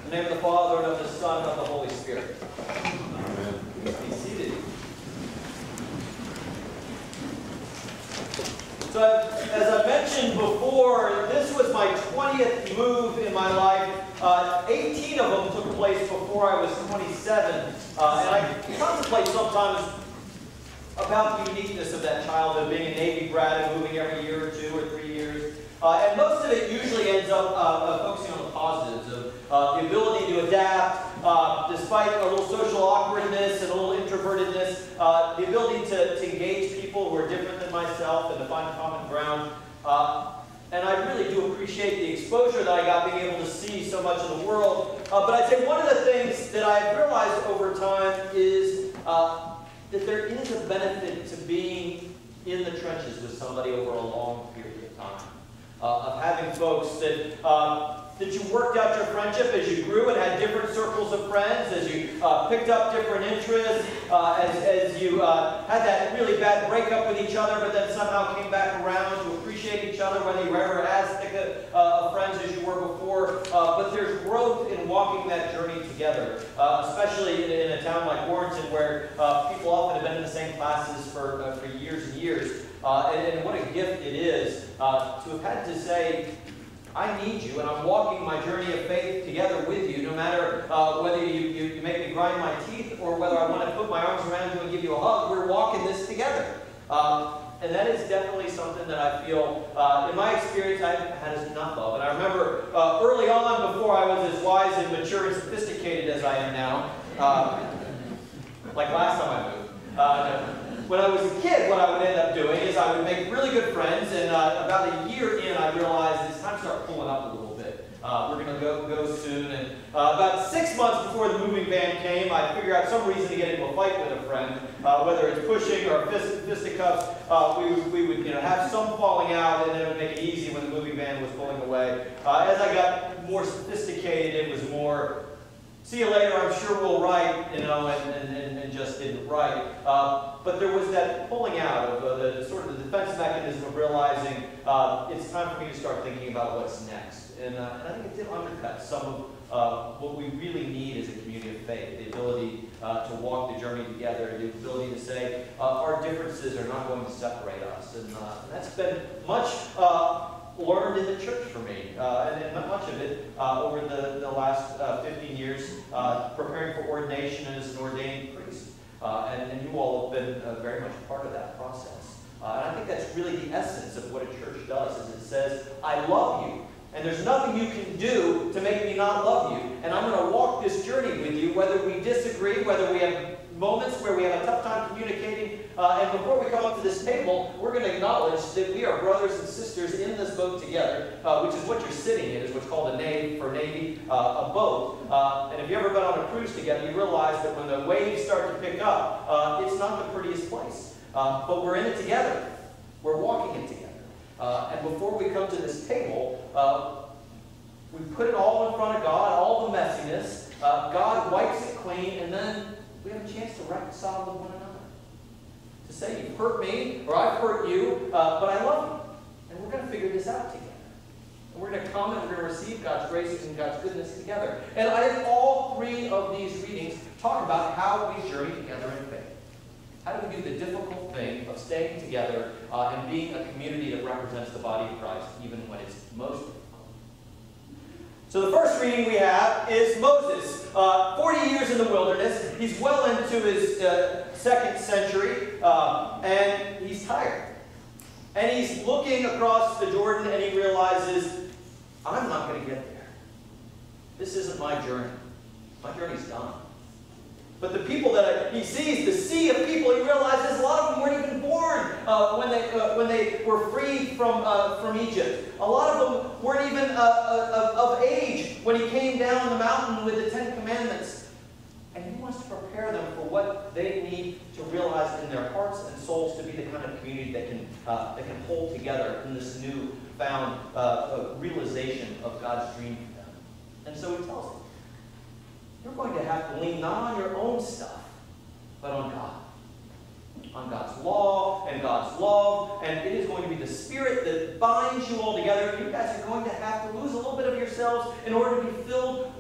In the name of the Father, and of the Son, and of the Holy Spirit. Amen. Be seated. So, as I mentioned before, this was my 20th move in my life. 18 of them took place before I was 27. And I contemplate sometimes about the uniqueness of that childhood, being a Navy grad and moving every year or 2 or 3 years. And most of it usually ends up focusing on the positives of the ability to adapt, despite a little social awkwardness and a little introvertedness, the ability to engage people who are different than myself and to find common ground. And I really do appreciate the exposure that I got being able to see so much of the world. But I'd say one of the things that I've realized over time is that there is a benefit to being in the trenches with somebody over a long period of time. Of having folks that you worked out your friendship as you grew and had different circles of friends, as you picked up different interests, as you had that really bad breakup with each other, but then somehow came back around to appreciate each other, whether you were ever as thick of friends as you were before. But there's growth in walking that journey together, especially in a town like Warrenton, where people often have been in the same classes for years and years. And what a gift it is to have had to say, I need you, and I'm walking my journey of faith together with you, no matter whether you make me grind my teeth or whether I want to put my arms around you and give you a hug. We're walking this together. And that is definitely something that I feel, in my experience, I've had enough of. And I remember early on, before I was as wise and mature and sophisticated as I am now, like last time I moved, when I was a kid, what I would end up doing is I would make really good friends, and about a year in, I realized it's time to start pulling up a little bit. We're going to go soon, and about 6 months before the moving van came, I figured out some reason to get into a fight with a friend, whether it's pushing or fisticuffs. We would have some falling out, and then it would make it easy when the moving van was pulling away. As I got more sophisticated, it was more, see you later, I'm sure we'll write, and just didn't write. But there was that pulling out of the sort of the defense mechanism of realizing it's time for me to start thinking about what's next. And I think it did undercut some of what we really need as a community of faith, the ability to walk the journey together, the ability to say our differences are not going to separate us. And that's been much learned in the church for me, and not much of it over the last 15 years, preparing for ordination as an ordained priest. And you all have been very much a part of that process. And I think that's really the essence of what a church does, is it says, I love you, and there's nothing you can do to make me not love you, and I'm going to walk this journey with you, whether we disagree, whether we have moments where we have a tough time communicating, and before we come up to this table, we're going to acknowledge that we are brothers and sisters in this boat together, which is what you're sitting in, is what's called a nave for Navy, a boat. And if you've ever been on a cruise together, you realize that when the waves start to pick up, it's not the prettiest place. But we're in it together. We're walking it together. And before we come to this table, we put it all in front of God, all the messiness. God wipes it clean, and then we have a chance to reconcile with one another. To say, you've hurt me, or I've hurt you, but I love you. And we're going to figure this out together. And we're going to come and we're going to receive God's graces and God's goodness together. And I think all 3 of these readings talk about how we journey together in faith. How do we do the difficult thing of staying together and being a community that represents the body of Christ, even when it's most difficult? So the first reading we have is Moses, 40 years in the wilderness. He's well into his 2nd century, and he's tired. And he's looking across the Jordan, and he realizes, I'm not going to get there. This isn't my journey. My journey's done. But the people that he sees, the sea of people, he realizes a lot of them weren't even born when they were freed from Egypt. A lot of them weren't even of age when he came down the mountain with the 10 Commandments. And he wants to prepare them for what they need to realize in their hearts and souls to be the kind of community that can hold together in this new found realization of God's dream for them. And so he tells them, you're going to have to lean not on your own stuff, but on God. On God's law and God's love, and it is going to be the Spirit that binds you all together. You guys are going to have to lose a little bit of yourselves in order to be filled with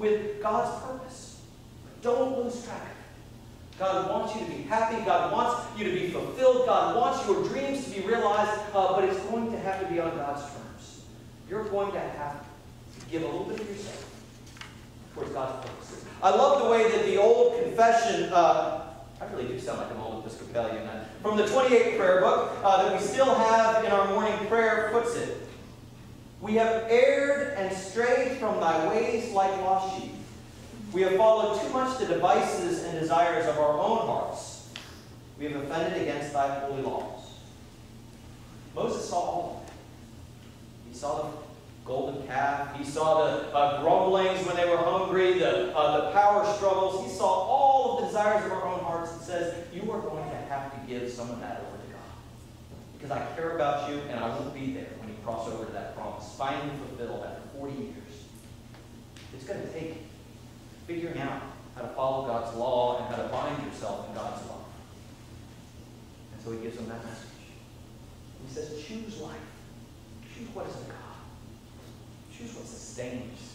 with God's purpose. Don't lose track of it. God wants you to be happy. God wants you to be fulfilled. God wants your dreams to be realized, but it's going to have to be on God's terms. You're going to have to give a little bit of yourself towards God's purposes. I love the way that the old confession, I really do sound like an old Episcopalian, from the 28th prayer book that we still have in our morning prayer puts it. We have erred and strayed from thy ways like lost sheep. We have followed too much the devices and desires of our own hearts. We have offended against thy holy laws. Moses saw all of that. He saw the golden calf. He saw the grumblings when they were hungry, the power struggles. He saw all of the desires of our own hearts and says, you are going to have to give some of that over to God. Because I care about you and I won't be there when you cross over to that promise. Finally fulfilled after 40 years. It's going to take figuring out how to follow God's law and how to bind yourself in God's love. And so he gives them that message. He says, choose life. Choose what is of God. Choose what sustains.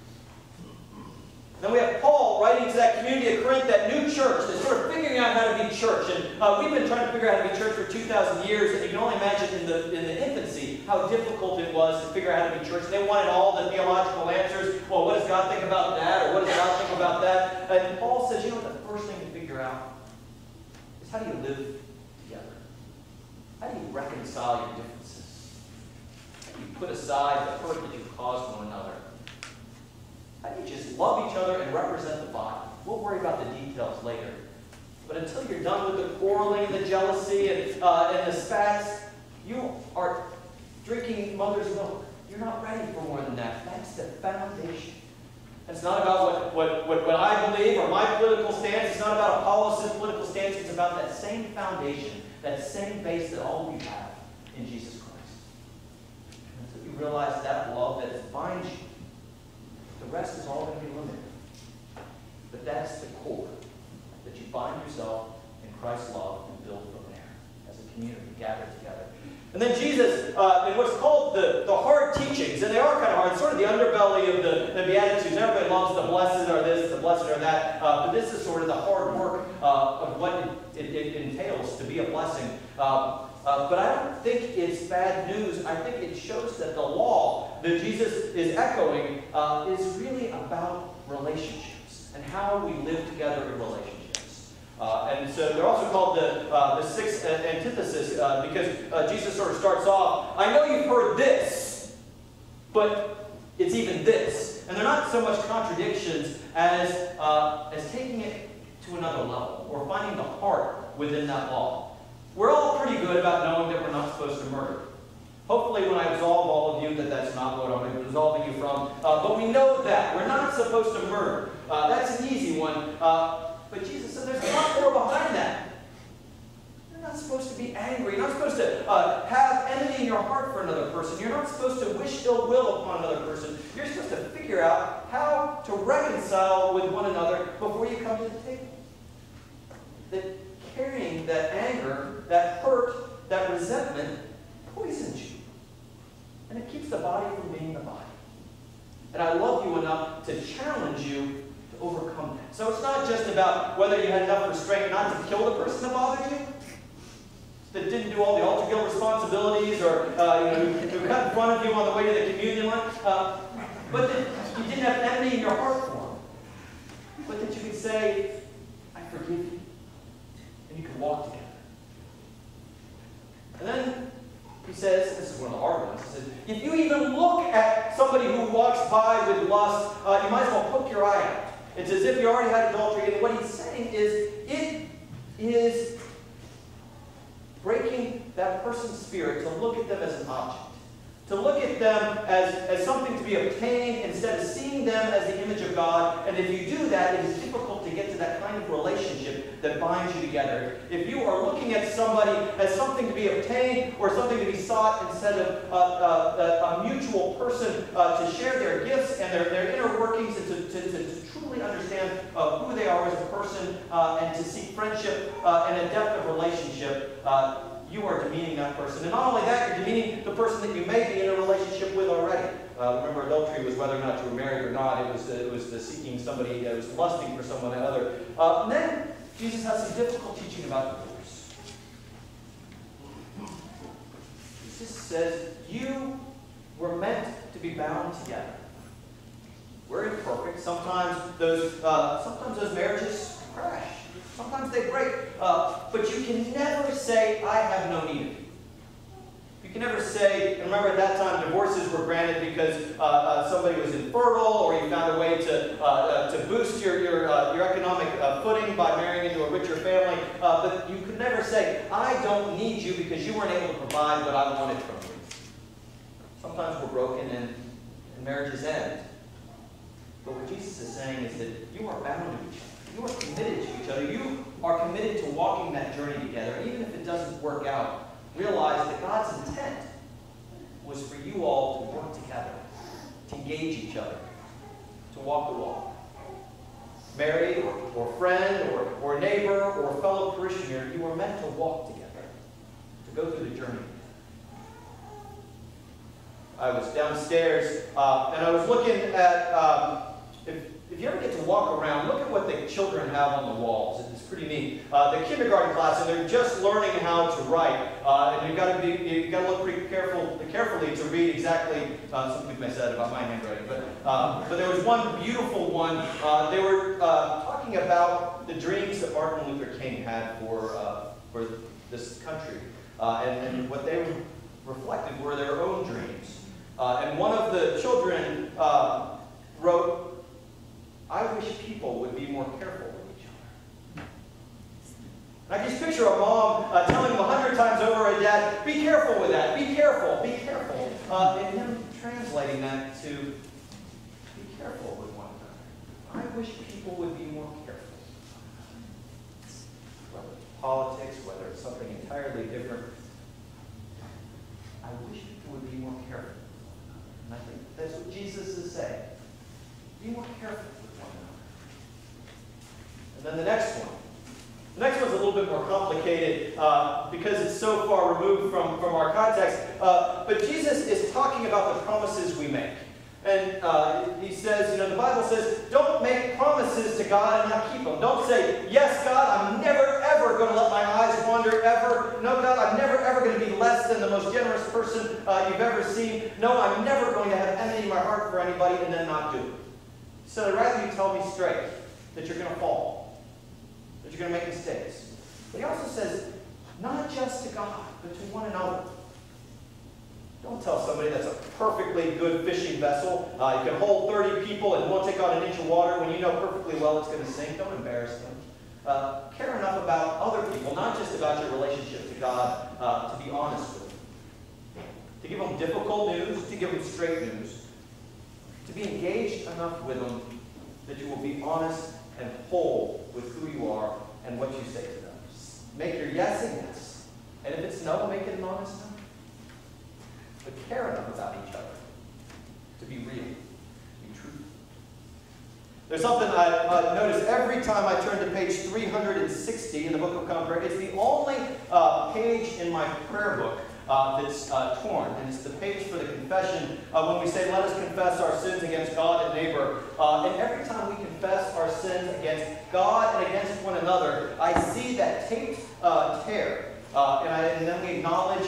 Then we have Paul writing to that community of Corinth, that new church, that's sort of figuring out how to be church. And we've been trying to figure out how to be church for 2,000 years, and you can only imagine in the infancy how difficult it was to figure out how to be church. They wanted all the theological answers. Well, what does God think about that? Or what does God think about that? And Paul says, you know what the first thing to figure out is how do you live together? How do you reconcile your differences? How do you put aside the hurt that you've caused one another? How do you just love each other and represent the body? We'll worry about the details later. But until you're done with the quarreling and the jealousy and the spats, you are drinking mother's milk. You're not ready for more than that. That's the foundation. It's not about what I believe or my political stance. It's not about Apollos' political stance. It's about that same foundation, that same base that all of you have in Jesus Christ. And until you realize that love that binds you, the rest is all going to be limited. But that's the core, that you bind yourself in Christ's love and build from there as a community gathered together. And then Jesus, in what's called the hard teachings, and they are kind of hard, sort of the underbelly of the Beatitudes. Everybody loves the blessed are this, the blessed are that, but this is sort of the hard work of what it entails to be a blessing. But I don't think it's bad news. I think it shows that the law that Jesus is echoing is really about relationships and how we live together in relationships. And so they're also called the sixth antithesis because Jesus sort of starts off, I know you've heard this, but it's even this. And they're not so much contradictions as taking it to another level or finding the heart within that law. We're all pretty good about knowing that we're not supposed to murder. Hopefully when I absolve all of you that that's not what I'm absolving you from. But we know that. We're not supposed to murder. That's an easy one. But Jesus said there's a lot more behind that. You're not supposed to be angry. You're not supposed to have envy in your heart for another person. You're not supposed to wish ill will upon another person. You're supposed to figure out how to reconcile with one another before you come to the table. That carrying that anger, that hurt, that resentment poisons you. And it keeps the body from being the body. And I love you enough to challenge you to overcome that. So it's not just about whether you had enough restraint not to kill the person that bothered you, that didn't do all the altar guild responsibilities, or who cut in front of you on the way to the communion line, but that you didn't have envy in your heart for them. But that you could say, I forgive you. And you can walk together. And then he says, this is one of the hard ones, he says, if you even look at somebody who walks by with lust, you might as well poke your eye out. It's as if you already had adultery. And what he's saying is, it is breaking that person's spirit to look at them as an object. To look at them as something to be obtained instead of seeing them as the image of God. And if you do that, it is difficult to get to that kind of relationship that binds you together. If you are looking at somebody as something to be obtained or something to be sought instead of a mutual person to share their gifts and their inner workings and to truly understand who they are as a person and to seek friendship and a depth of relationship, you are demeaning that person. And not only that, you're demeaning the person that you may be in a relationship with already. Remember, adultery was whether or not you were married or not. It was the seeking somebody, it was lusting for someone or other. And then Jesus has some difficult teaching about divorce. Jesus says, you were meant to be bound together. We're imperfect. Sometimes those marriages crash. Sometimes they break. But you can never say, I have no need of you. You can never say, and remember at that time divorces were granted because somebody was infertile, or you found a way to boost your economic footing by marrying into a richer family. But you could never say, I don't need you because you weren't able to provide what I wanted from you. Sometimes we're broken and marriages end. But what Jesus is saying is that you are bound to each other. You are committed to each other. You are committed to walking that journey together. And even if it doesn't work out, realize that God's intent was for you all to work together, to engage each other, to walk the walk. Married or friend or neighbor or fellow parishioner, you are meant to walk together, to go through the journey. I was downstairs and I was looking at, if you ever get to walk around, look at what the children have on the walls. It's pretty neat. The kindergarten class, and they're just learning how to write. And you've got to look pretty carefully to read exactly. Some people may say that about my handwriting, but there was one beautiful one. They were talking about the dreams that Martin Luther King had for this country, and what they reflected were their own dreams. And one of the children wrote, I wish people would be more careful with each other. And I just picture a mom telling him 100 times over a dad, be careful with that, be careful, be careful. And him translating that to be careful with one another. I wish people would be more careful. Whether it's politics, whether it's something entirely different, I wish people would be more careful. And I think that's what Jesus is saying. Be more careful with one another. And then the next one. The next one's a little bit more complicated because it's so far removed from our context. But Jesus is talking about the promises we make. And he says, the Bible says, don't make promises to God and not keep them. Don't say, yes, God, I'm never, ever going to let my eyes wander, ever. No, God, I'm never, ever going to be less than the most generous person you've ever seen. No, I'm never going to have envy in my heart for anybody, and then not do it. So I'd rather you tell me straight that you're going to fall, that you're going to make mistakes. But he also says, not just to God, but to one another. Don't tell somebody that's a perfectly good fishing vessel. You can hold 30 people and won't take on an inch of water when you know perfectly well it's going to sink. Don't embarrass them. Care enough about other people, not just about your relationship to God, to be honest with them. To give them difficult news, to give them straight news. To be engaged enough with them that you will be honest and whole with who you are and what you say to them. Make your yes a yes. And if it's no, make it an honest no. But care enough about each other to be real, to be truthful. There's something I notice every time I turn to page 360 in the Book of Common Prayer. It's the only page in my prayer book that's torn, and it's the page for the confession when we say, let us confess our sins against God and neighbor. And every time we confess our sins against God and against one another, I see that taped tear. And then we acknowledge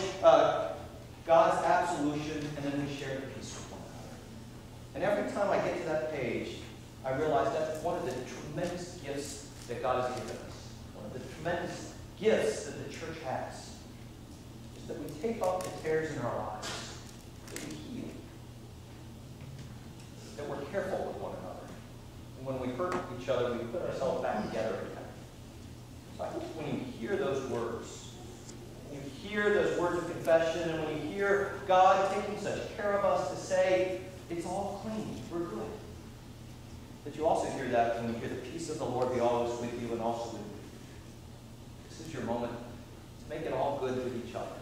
God's absolution, and then we share the peace with one another. And every time I get to that page, I realize that's one of the tremendous gifts that God has given us. One of the tremendous gifts that the church has. Is that we take off the tears in our lives, that we heal, that we're careful with one another. And when we hurt each other, we put ourselves back together again. So I hope when you hear those words, when you hear those words of confession, and when you hear God taking such care of us to say, it's all clean, we're good. That you also hear that when you hear the peace of the Lord be always with you and also with you. This is your moment to make it all good with each other.